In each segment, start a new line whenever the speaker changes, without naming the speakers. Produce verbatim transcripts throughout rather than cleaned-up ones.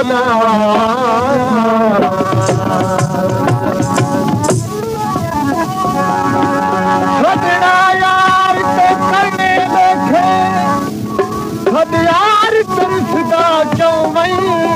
बोला सजना यार ते करने देखे सद यार तरसदा क्यों वही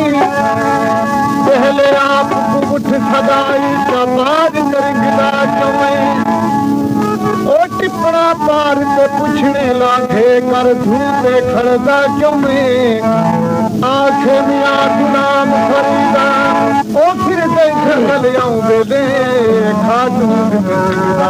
पहले आप उठ सदाई समाज करंगदा क्यों वही ओ टिपड़ा पार ते पुछने लाखे कर धूपे खड़दा क्यों वही आंखें मियां गुलाम फरीदा ओ फिर देख गलियां बेदे खातू बिंदा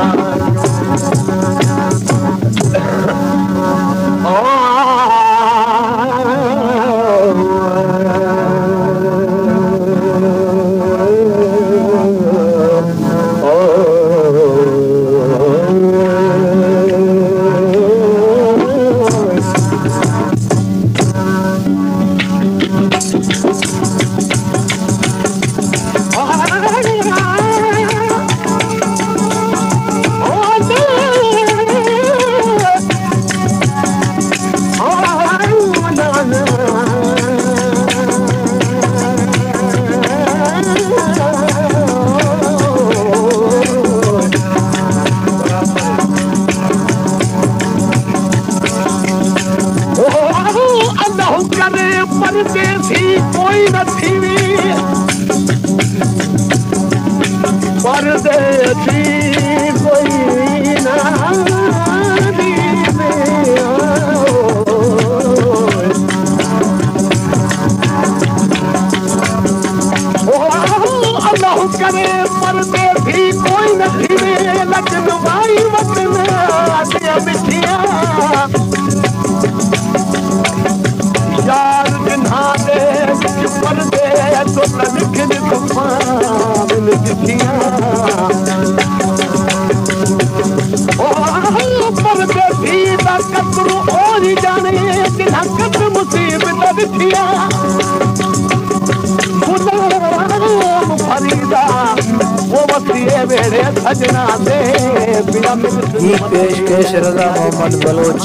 ये पेशकश रज़ा मोहम्मद बलोच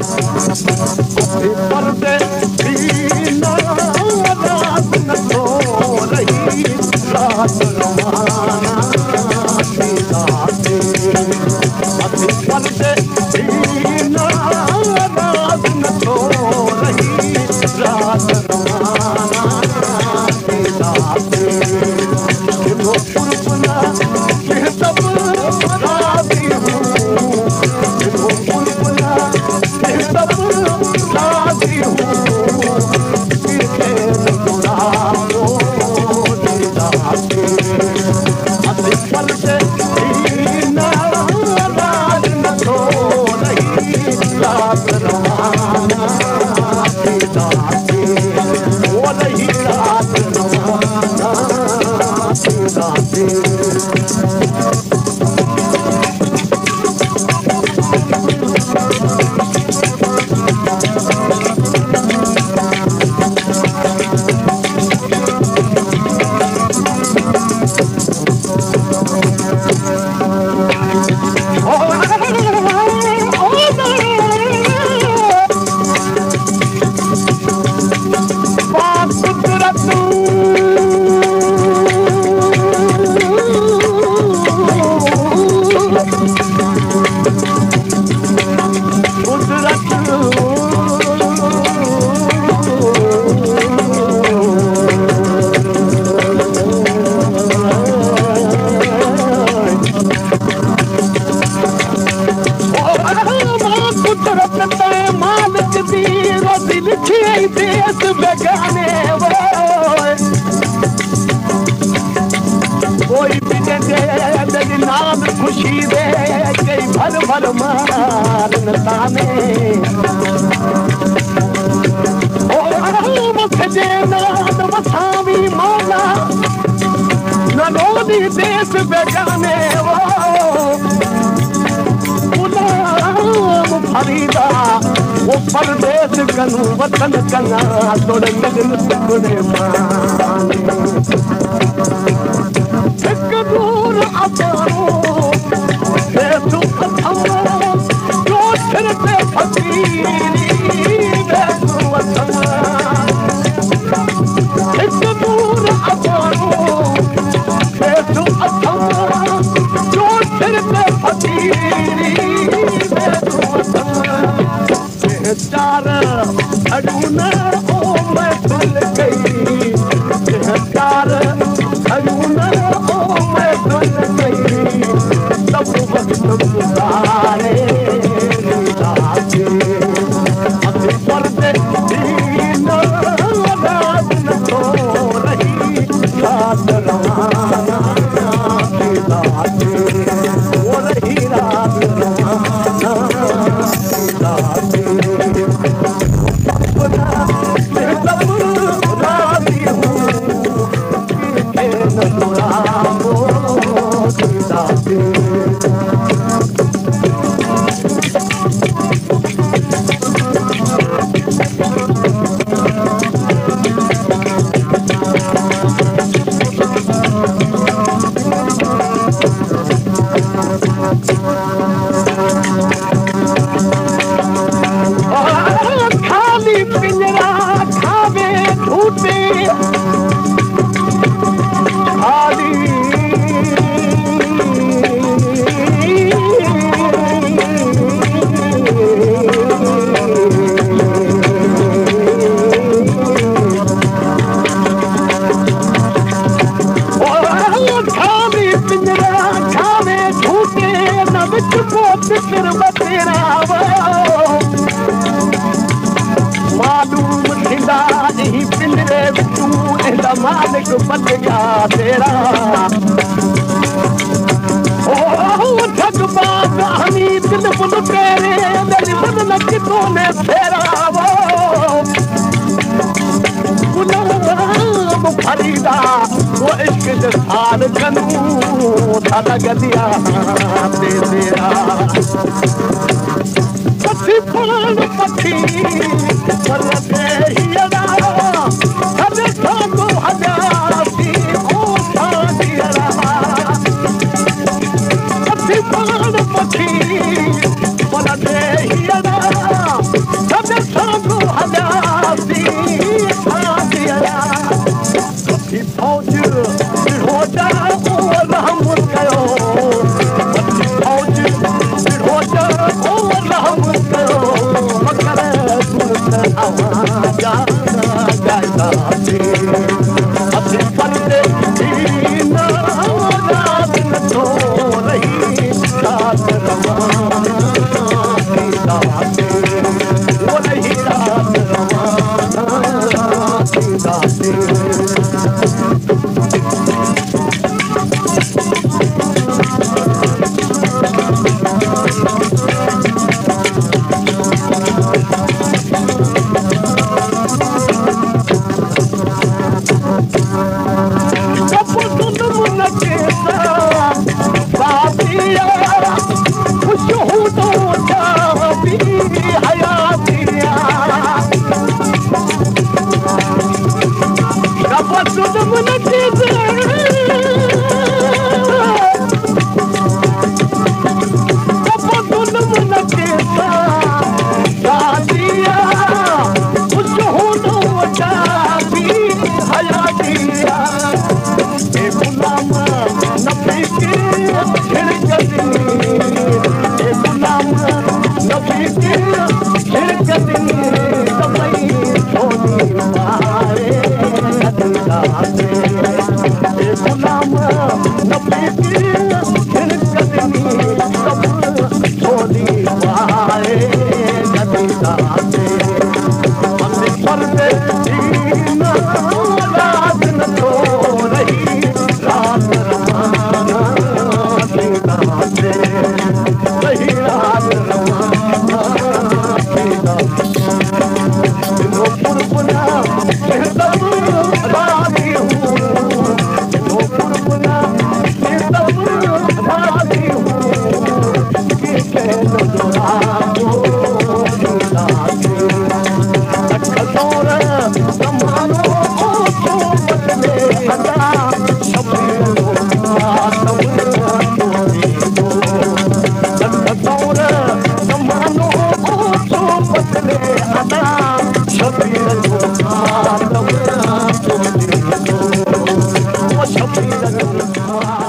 खुशी दे कई भर भर मार ताने ओ मुझे नाद वसावी मौला ननोदी देश बेगाने वो गुलाम फरीदा वो परदेश कनु वतन कना तोड़ लगन टुकड़े माने एक दूर अपारो तू अथमो जो सिर पे फकीरी बेगु अथमा एक वीर बतेरा मालूम थींदा ही पिंजरे विचूं इंदा मालिक बन गया तेरा ओ ठगबाज हमीद दिल बुल तेरे मेरी बदन कितों ने फेरा गुलाम फरीदा वो इश्क के साल कनू दादा गदिया ते तेरा पक्षी फल पक्षी पर हियरा हर सागो हजाती ओ सादियरा पक्षी फल पक्षी पर हियरा हर सागो हजाती सादियरा पक्षी फौज हो जा ओ रहम कयो पक्षी फौज हो जा ओ रहम कयो मगर आवाजा गाता से अपने पर्दे दीना रात न तो रही रात रवाना सीधा से वो रही रात रवाना सीधा से Oh,